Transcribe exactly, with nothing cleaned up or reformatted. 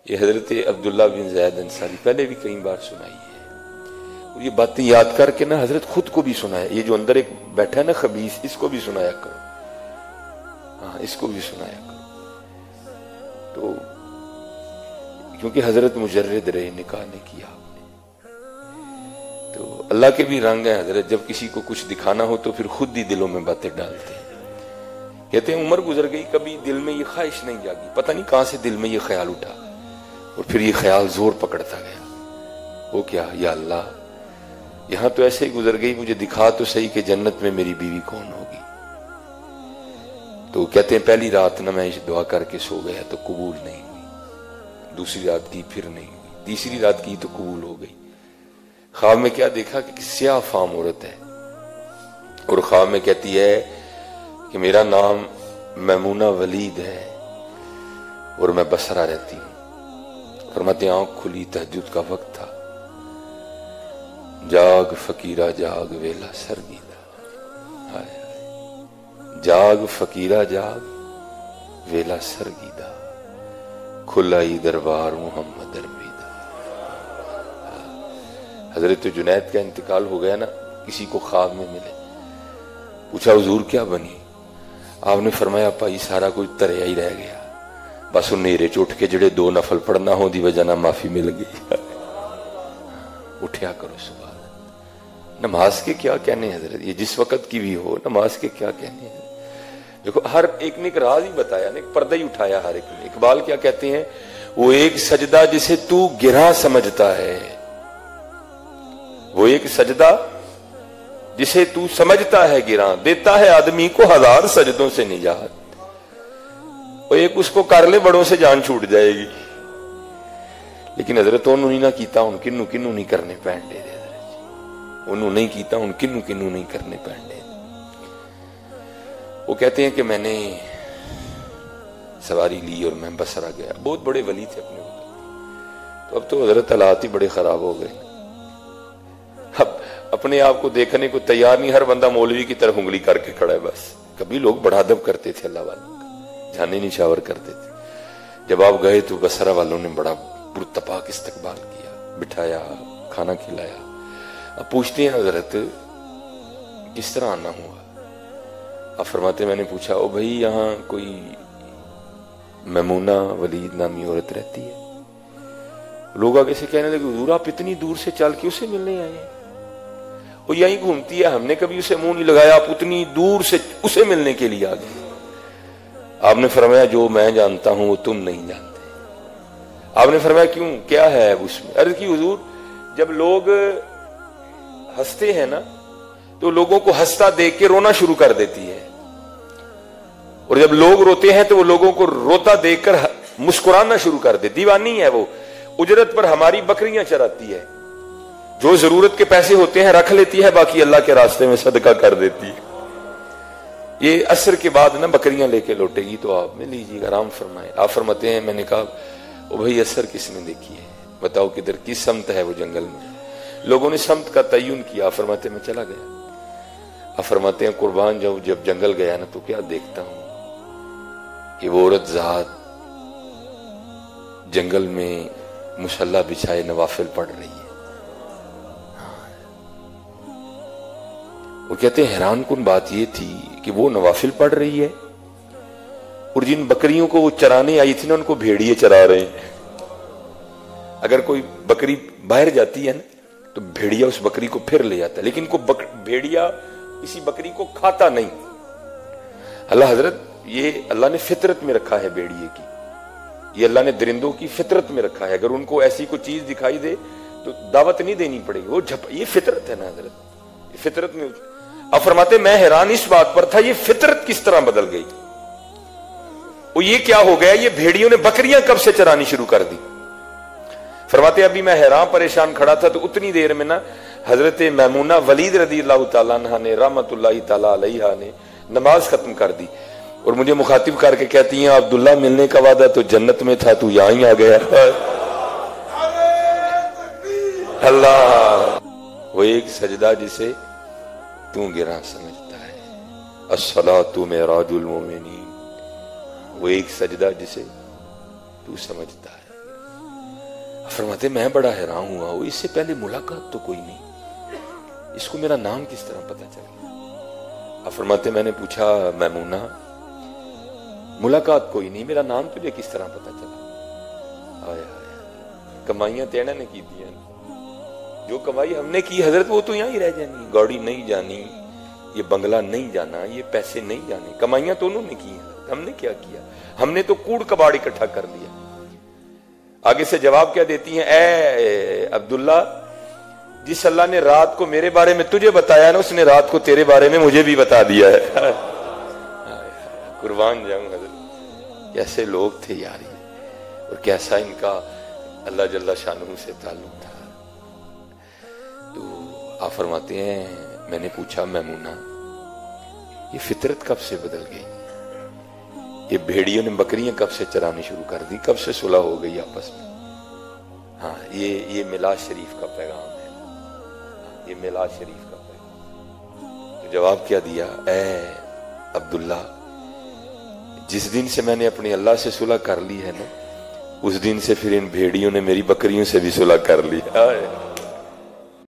یہ حضرت عبداللہ بن زید انصاری پہلے بھی کئی بار سنائی ہے، اور یہ باتیں یاد کر کے نا حضرت خود کو بھی سنایا، یہ جو اندر ایک بیٹھا ہے نا خبیث، اس کو بھی سنایا کرو، ہاں اس کو بھی سنایا کرو۔ تو کیونکہ حضرت مجرد رہے، نکاح نے کیا آپ نے، تو اللہ کے بھی رنگ ہیں حضرت، جب کسی کو کچھ دکھانا ہو تو پھر خود ہی دلوں میں باتیں ڈالتے ہیں۔ کہتے ہیں عمر گزر گئی، کبھی دل میں یہ خواہش نہیں جاگی، پتہ نہیں کہاں سے دل میں یہ خیال اٹھا، اور پھر یہ خیال زور پکڑتا گیا، وہ کیا، یا اللہ یہاں تو ایسے ہی گزر گئی، مجھے دکھا تو صحیح کہ جنت میں میری بیوی کون ہوگی۔ تو کہتے ہیں پہلی رات نہ میں دعا کر کے سو گیا تو قبول نہیں ہوئی، دوسری رات کی پھر نہیں ہوئی، تیسری رات کی تو قبول ہو گئی۔ خواب میں کیا دیکھا کہ سیاہ فام عورت ہے، اور خواب میں کہتی ہے کہ میرا نام میمونہ ولید ہے اور میں بصرہ رہتی ہوں۔ فرماتے ہیں آنکھ کھلی، تہجد کا وقت تھا، جاگ فقیرہ جاگ ویلا سرگیدہ، ہائے ہائے، جاگ فقیرہ جاگ ویلا سرگیدہ، کھلائی دربار محمد ارمیدہ۔ حضرت جنید کا انتقال ہو گیا نا، کسی کو خواب میں ملے، پوچھا حضور کیا بنی؟ آپ نے فرمایا پائی سارا کچھ تریا ہی رہ گیا، بس ان نیرے چ اٹھ کے جڑے دو نفل پڑھنا ہوں دی وجہ نہ معافی مل گئی۔ اٹھیا کرو صبح، نماز کے کیا کہنے حضرت، یہ جس وقت کی بھی ہو نماز کے کیا کہنے ہیں۔ دیکھو ہر ایک نے ایک راز ہی بتایا نا، ایک پردہ ہی اٹھایا ہر ایک نے۔ اقبال کیا کہتے ہیں، وہ ایک سجدہ جسے تو گرا سمجھتا ہے، وہ ایک سجدہ جسے تو سمجھتا ہے گراں، دیتا ہے آدمی کو ہزار سجدوں سے نجات، وہ ایک اس کو کر لے بڑوں سے جان چھوٹ جائے گی۔ لیکن حضرت انہوں نے نہ کیتا، ان کنوں کنوں نہیں کرنے پینڈے دے، انہوں نہیں کیتا، ان کنوں کنوں نہیں کرنے پینڈے۔ وہ کہتے ہیں کہ میں نے سواری لی اور میں بصرہ گیا، بہت بڑے ولی تھے اپنے وقت، تو اب تو حضرت حالات ہی بڑے خراب ہو گئے، اب اپنے آپ کو دیکھنے کو تیار نہیں، ہر بندہ مولوی کی طرف انگلی کر کے کھڑا ہے بس۔ کبھی لوگ بڑا ادب کرتے تھے اللہ والوں کا، جانے نشاور کرتے تھے۔ جب آپ گئے تو بصرہ والوں نے بڑا پرتپاک استقبال کیا، بٹھایا، کھانا کھلایا۔ اب پوچھتے ہیں حضرت کس طرح آنا ہوا؟ اب فرماتے میں نے پوچھا او بھائی یہاں کوئی میمونہ ولید نامی عورت رہتی ہے؟ لوگ آگے سے کہنے لگے حضور آپ اتنی دور سے چل کے اسے ملنے آئے ہیں، وہ یہیں گھومتی ہے، ہم نے کبھی اسے منہ نہیں لگایا، آپ اتنی دور سے اسے ملنے کے لیے آ گئے۔ آپ نے فرمایا جو میں جانتا ہوں وہ تم نہیں جانتے۔ آپ نے فرمایا کیوں، کیا ہے اس میں؟ عرض کی حضور جب لوگ ہنستے ہیں نا تو لوگوں کو ہنستا دیکھ کے رونا شروع کر دیتی ہے، اور جب لوگ روتے ہیں تو وہ لوگوں کو روتا دیکھ کر مسکرانا شروع کر دے۔ دیوانی ہے وہ، اجرت پر ہماری بکریاں چراتی ہے، جو ضرورت کے پیسے ہوتے ہیں رکھ لیتی ہے، باقی اللہ کے راستے میں صدقہ کر دیتی ہے۔ یہ عصر کے بعد نا بکریاں لے کے لوٹے گی تو آپ میں لیجیے گا، آرام فرمائے۔ آپ فرماتے ہیں میں نے کہا او بھائی عصر کس نے دیکھی ہے، بتاؤ کدھر کس سمت ہے وہ جنگل میں؟ لوگوں نے سمت کا تعین کیا، فرماتے میں چلا گیا۔ آپ فرماتے ہیں قربان جاؤں جب جنگل گیا نا تو کیا دیکھتا ہوں کہ وہ عورت ذات جنگل میں مصلی بچھائے نوافل پڑھ رہی ہے۔ وہ کہتے ہیں حیران کن بات یہ تھی کہ وہ نوافل پڑھ رہی ہے اور جن بکریوں کو وہ چرانے آئی تھی نا ان کو بھیڑیے چرا رہے ہیں۔ اگر کوئی بکری باہر جاتی ہے نا تو بھیڑیا اس بکری کو پھر لے جاتا ہے، لیکن کو بک... بھیڑیا کسی بکری کو کھاتا نہیں۔ اللہ حضرت یہ اللہ نے فطرت میں رکھا ہے بھیڑیے کی، یہ اللہ نے درندوں کی فطرت میں رکھا ہے، اگر ان کو ایسی کوئی چیز دکھائی دے تو دعوت نہیں دینی پڑے گی، وہ جھپ یہ فطرت ہے نا حضرت، یہ فطرت میں۔ اب فرماتے میں حیران اس بات پر تھا یہ فطرت کس طرح بدل گئی، وہ یہ کیا ہو گیا، یہ بھیڑیوں نے بکریاں کب سے چرانی شروع کر دی؟ فرماتے ابھی میں حیران پریشان کھڑا تھا تو اتنی دیر میں نا حضرت میمونہ ولید رضی اللہ تعالیٰ عنہ نے رحمت اللہ تعالیٰ علیہ نے نماز ختم کر دی اور مجھے مخاطب کر کے کہتی ہیں عبداللہ ملنے کا وعدہ تو جنت میں تھا، تو یہاں ہی آ گیا۔ اللہ وہ ایک سجدہ جسے تو گراں سمجھتا ہے، الصلاۃ معراج المومنین، وہ ایک سجدہ جسے تو سمجھتا ہے۔ فرماتے میں بڑا حیران ہوا، وہ اس سے پہلے ملاقات تو کوئی نہیں، اس کو میرا نام کس طرح پتا چل گیا؟ آپ فرماتے میں نے پوچھا میمونہ ملاقات کوئی نہیں، میرا نام تجھے کس طرح پتا چلا؟ آیا آیا کمائیاں تینا نے کی دیا، جو کمائی ہم نے کی حضرت وہ تو یہاں ہی رہ جانی، گاڑی نہیں جانی، یہ بنگلہ نہیں جانا، یہ پیسے نہیں جانے، کمائیاں تو انہوں نے کی ہیں، ہم نے کیا کیا؟ ہم نے تو کوڑ کباڑ اکٹھا کر لیا۔ آگے سے جواب کیا دیتی ہیں؟ اے عبداللہ، جس اللہ نے رات کو میرے بارے میں تجھے بتایا نا، اس نے رات کو تیرے بارے میں مجھے بھی بتا دیا ہے۔ قربان جاؤں حضرت، کیسے لوگ تھے یار یہ، اور کیسا ان کا اللہ جل شانہ سے تعلق تھا۔ تو آپ فرماتے ہیں میں نے پوچھا میمونہ یہ فطرت کب سے بدل گئی؟ یہ بھیڑیوں نے بکریاں کب سے چرانی شروع کر دی؟ کب سے صلح ہو گئی آپس میں؟ ہاں یہ یہ میلاد شریف کا پیغام ہے، یہ میلاد شریف کا پیغام۔ تو جواب کیا دیا؟ اے عبداللہ، جس دن سے میں نے اپنے اللہ سے صلح کر لی ہے نا، اس دن سے پھر ان بھیڑیوں نے میری بکریوں سے بھی صلح کر لی ہے۔